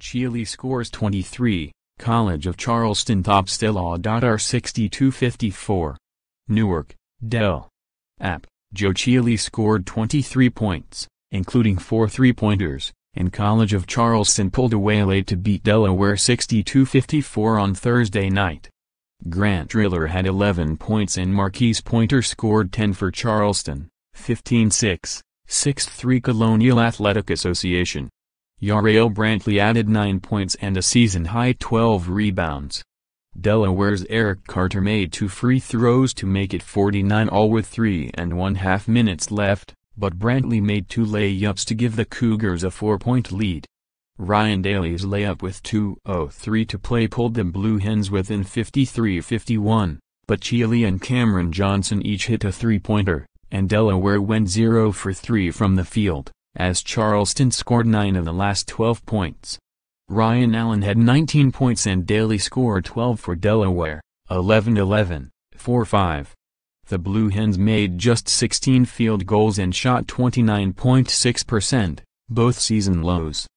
Chealey scores 23, College of Charleston tops Delaw.are 62-54. NEWARK, Dell.app, Chealey scored 23 points, including 4 three-pointers, and College of Charleston pulled away late to beat Delaware 62-54 on Thursday night. Riller had 11 points and Marquise Pointer scored 10 for Charleston, 15-6, 6-3 Colonial Athletic Association. Jarrell Brantley added 9 points and a season-high 12 rebounds. Delaware's Eric Carter made 2 free throws to make it 49-all with 3.5 minutes left, but Brantley made 2 layups to give the Cougars a 4-point lead. Daly's layup with 2:03 to play pulled the Blue Hens within 53-51, but Chealey and Cameron Johnson each hit a three-pointer, and Delaware went 0 for 3 from the field, as Charleston scored 9 of the last 12 points. Ryan Allen had 19 points and Daly scored 12 for Delaware, 11-11, 4-5. The Blue Hens made just 16 field goals and shot 29.6%, both season lows.